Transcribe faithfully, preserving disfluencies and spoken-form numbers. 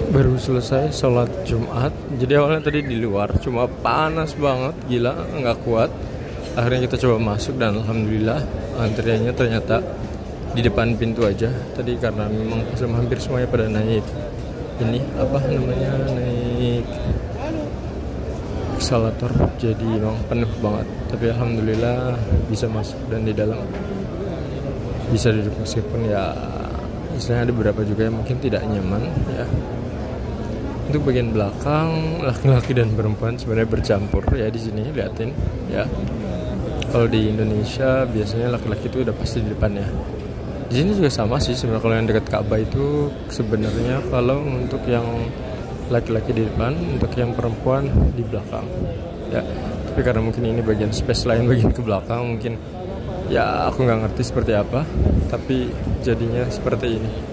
Baru selesai sholat Jumat. Jadi awalnya tadi di luar, cuma panas banget, gila, nggak kuat. Akhirnya kita coba masuk dan alhamdulillah antriannya ternyata di depan pintu aja. Tadi karena memang hampir semuanya pada naik ini apa namanya naik eskalator, jadi memang penuh banget. Tapi alhamdulillah bisa masuk dan di dalam bisa duduk, meskipun ya istilahnya ada beberapa juga yang mungkin tidak nyaman ya. Untuk bagian belakang laki-laki dan perempuan sebenarnya bercampur ya di sini, liatin ya. Kalau di Indonesia biasanya laki-laki itu udah pasti di depan ya. Di sini juga sama sih sebenarnya, kalau yang dekat Ka'bah itu sebenarnya kalau untuk yang laki-laki di depan, untuk yang perempuan di belakang ya. Tapi karena mungkin ini bagian space lain bagian ke belakang, mungkin ya aku nggak ngerti seperti apa, tapi jadinya seperti ini.